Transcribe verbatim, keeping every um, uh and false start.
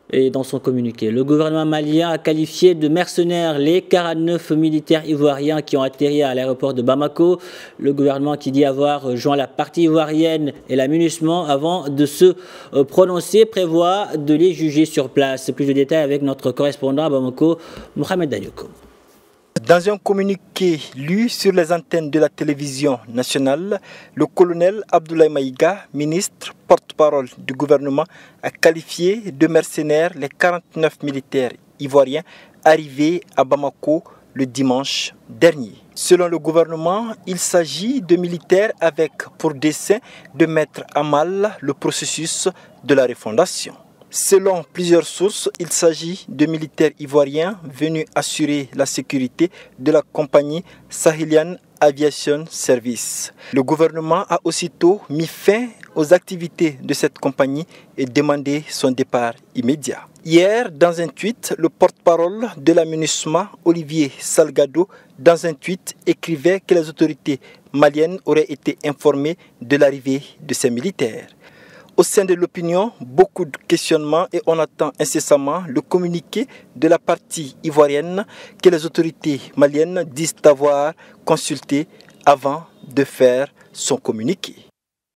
Et dans son communiqué, le gouvernement malien a qualifié de mercenaires les quarante-neuf militaires ivoiriens qui ont atterri à l'aéroport de Bamako. Le gouvernement qui dit avoir joint la partie ivoirienne et la MINUSMA avant de se prononcer prévoit de les juger sur place. Plus de détails avec notre correspondant à Bamako, Mohamed Danyoko. Dans un communiqué lu sur les antennes de la télévision nationale, le colonel Abdoulaye Maïga, ministre porte-parole du gouvernement, a qualifié de mercenaires les quarante-neuf militaires ivoiriens arrivés à Bamako le dimanche dernier. Selon le gouvernement, il s'agit de militaires avec pour dessein de mettre à mal le processus de la refondation. Selon plusieurs sources, il s'agit de militaires ivoiriens venus assurer la sécurité de la compagnie Sahelian Aviation Service. Le gouvernement a aussitôt mis fin aux activités de cette compagnie et demandé son départ immédiat. Hier, dans un tweet, le porte-parole de la MINUSMA, Olivier Salgado, dans un tweet, écrivait que les autorités maliennes auraient été informées de l'arrivée de ces militaires. Au sein de l'opinion, beaucoup de questionnements et on attend incessamment le communiqué de la partie ivoirienne que les autorités maliennes disent avoir consulté avant de faire son communiqué.